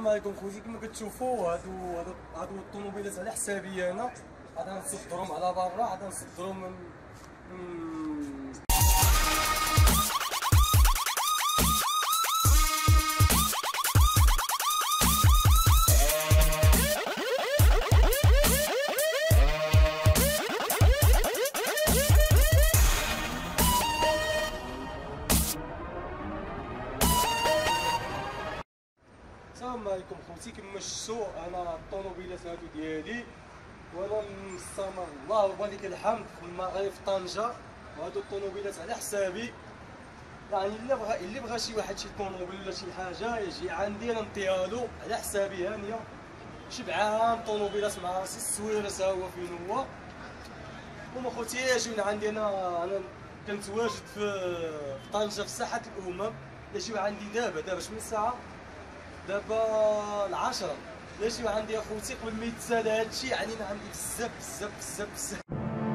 السلام عليكم خوتي. كما كتشوفوا هادو الطوموبيلات على حسابي انا، غادي نصدرهم على برا، غادي نصدرهم من السلام عليكم خوتي. كما شفتوا انا الطوموبيلات هادو ديالي وانا مستمر الله ولك الحمد في المغرب في طنجة، وهادو الطوموبيلات على حسابي. يعني اللي بغى شي واحد شي طوموبيل ولا شي حاجه يجي عندي انا نعطيها له على حسابي هانيه. شبعان طوموبيلات مع راسي، السويرس ها هو فين هو. هما خوتي يجيو عندي انا كنتواجد في طنجة في ساحة الأمم. يجيو عندي دابا شمن الساعة؟ دابا العشرة. يجيو عندي اخوتي قبل ما يتسالى هادشي، يعني انا عندي بزاف بزاف بزاف بزاف.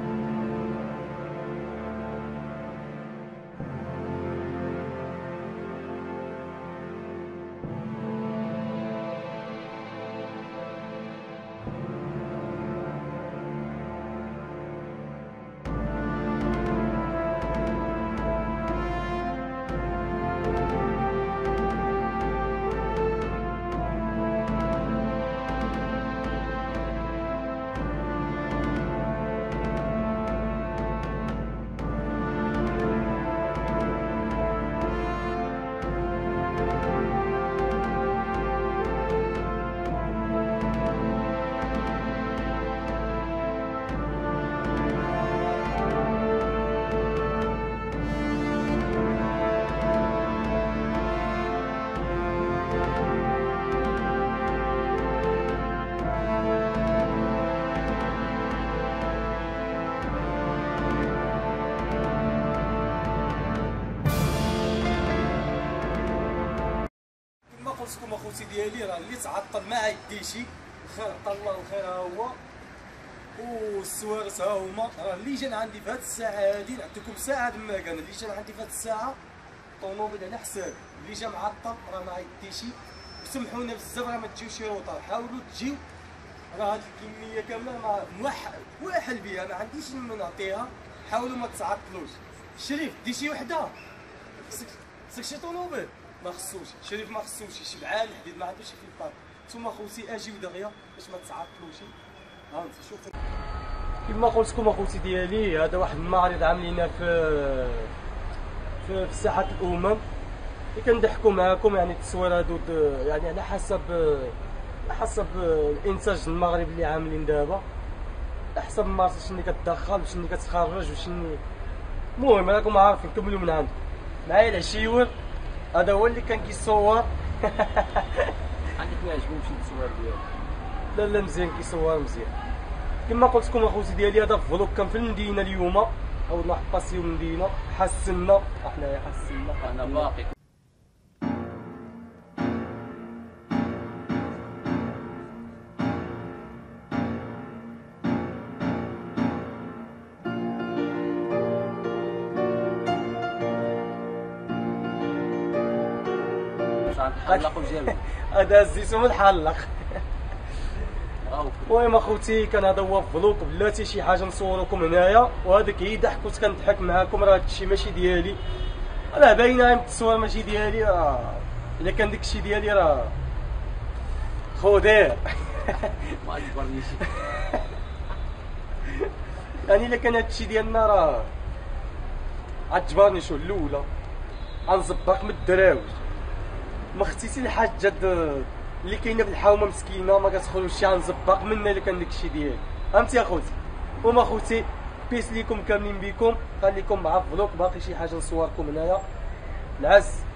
لكم اخوتي ديالي راه اللي تعطل ما عيديشي، الخير عطا الله الخير ها هو، والسوارس ها هما. راه اللي جا عندي في هاد الساعه هادي نعطيكم ساعه ما كان اللي جا عندي في هاد الساعه طوموبيل على حسابي. اللي جا معطل راه ما عيديشي، وسمحونا بزاف راه ما تجيوش شي روطار، حاولوا تجيو. راه هاد الكميه كامله واحل بها، ما عنديش نعطيها. حاولوا ما تعطلوش. شريف دي شي وحده خصك شي طوموبيل ما خصوش. شريف ما خصوش، شبعان الحديد ما عندوش في الباك. نتوما خوتي اجيو دغيا باش ما تعطلوش. ها انت شوف كما قلت لكم اخوتي ديالي، هذا واحد المعرض عاملينه في ساحه الامم اللي كنضحكوا معاكم. يعني التصوير هادو يعني على حسب الانتاج المغربي اللي عاملين دابا، على حسب المارشي شنو كتدخل وشنو كتخرج وشنو. المهم راكم عارفين، نكملوا من عندكم. معايا العشيور هذا هو اللي كان كيصور. عندك ما عجبنيش التصوير ديالو؟ لا مزيان، كيصور مزيان. كما قلت لكم اخوتي ديالي، هذا فلوق كان في المدينه اليوم، عاودنا حباسيو المدينه، حسنا حنايا حسنا انا باقي. حلقوا جامد. هذا الزيتون الحلق. المهم اخوتي كان هذا هو فلوق، بلاتي شي حاجه نصوركم هنايا، وهذاك هي ضحك كنت كنضحك معاكم. راه هادشي ماشي ديالي، راه باينه التصوير ماشي ديالي. راه الا كان داكشي ديالي راه خودير. ما عجبنيش. يعني الا كان هادشي ديالنا راه عجباني. شو الاولى غنزبرك من الدراوج. ما ختيتي الحاجه اللي كاينه في الحومه مسكينه ما كتخرجش، غنزبق منها الا كان داكشي ديالي. فهمتي اخوتي؟ هما اخوتي بيس ليكم كاملين بكم، خليكم مع الفلوق. باقي شي حاجه نصوركم هنايا العز.